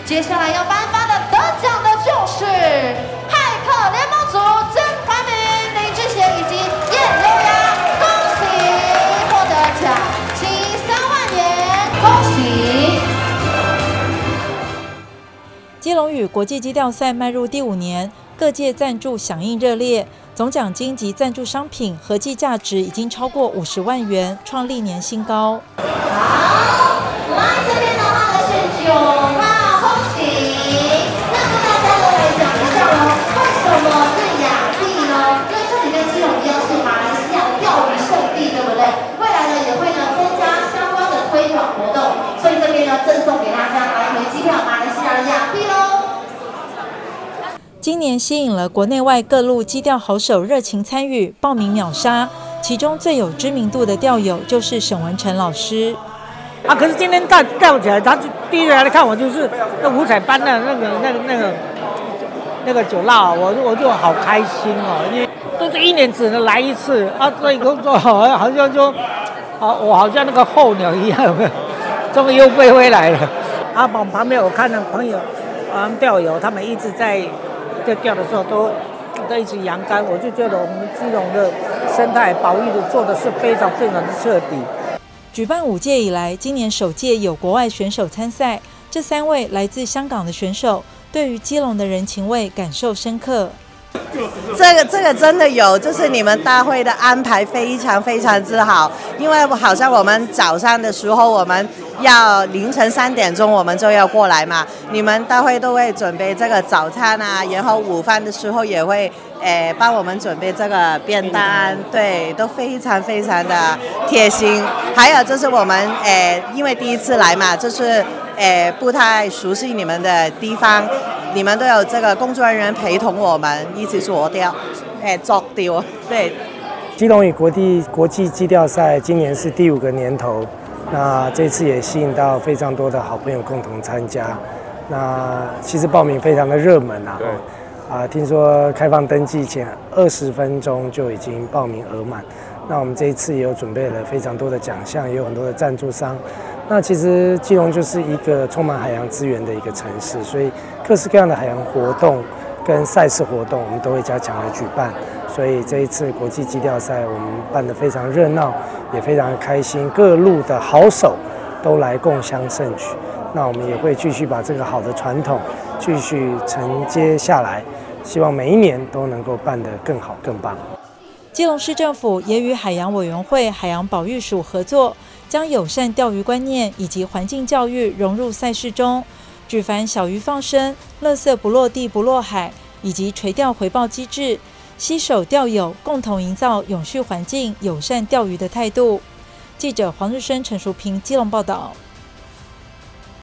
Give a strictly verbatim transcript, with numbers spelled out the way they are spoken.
接下来要颁发的得奖的就是骇客联盟组曾怀民、林志贤以及叶优雅，恭喜获得奖金三万元，恭喜！ 基隆屿国际基钓赛迈入第五年，各界赞助响应热烈，总奖金及赞助商品合计价值已经超过五十万元，创历年新高。 好，来这边的话呢是九号，恭喜！那跟大家都来讲一下喽，为什么是亚地呢？因为这里跟基隆一样是马来西亚的钓鱼圣地，对不对？未来呢也会呢增加相关的推广活动，所以这边呢赠送给大家来回机票马来西亚的亚地喽。 今年吸引了国内外各路基钓好手热情参与，报名秒杀。其中最有知名度的钓友就是沈文成老师。 啊，可是今天钓钓起来，他就第一个来看我就是那五彩斑的那个那个那个那个酒蜡，我我就好开心哦，因为都是一年只能来一次啊，所以工作好像好像就啊，我好像那个候鸟一样，终于又飞回来了。啊，旁旁边我看到朋友啊钓友，他们一直在。在钓的时候都都一直扬竿，我就觉得我们基隆的生态保育的做的是非常非常的彻底。 举办五届以来，今年首届有国外选手参赛，这三位来自香港的选手对于基隆的人情味感受深刻。 这个这个真的有，就是你们大会的安排非常非常之好，因为好像我们早上的时候，我们要凌晨三点钟我们就要过来嘛，你们大会都会准备这个早餐啊，然后午饭的时候也会诶帮我们准备这个便当，对，都非常非常的贴心。还有就是我们诶因为第一次来嘛，就是诶不太熟悉你们的地方。你们都有这个工作人员陪同我们一起做钓，哎，做钓。对， 基隆屿国际国际基钓赛今年是第五个年头，那这次也吸引到非常多的好朋友共同参加。那其实报名非常的热门啊，啊，听说开放登记前二十分钟就已经报名额满。那我们这一次也有准备了非常多的奖项，也有很多的赞助商。那其实基隆就是一个充满海洋资源的一个城市，所以各式各样的海洋活动跟赛事活动，我们都会加强来举办。所以这一次国际基钓赛，我们办得非常热闹，也非常开心，各路的好手都来共襄盛举。那我们也会继续把这个好的传统继续承接下来，希望每一年都能够办得更好更棒。 基隆市政府也与海洋委员会海洋保育署合作，将友善钓鱼观念以及环境教育融入赛事中，举凡小鱼放生、垃圾不落地不落海，以及垂钓回报机制，携手钓友共同营造永续环境、友善钓鱼的态度。记者黄日升、陈淑平基隆报道。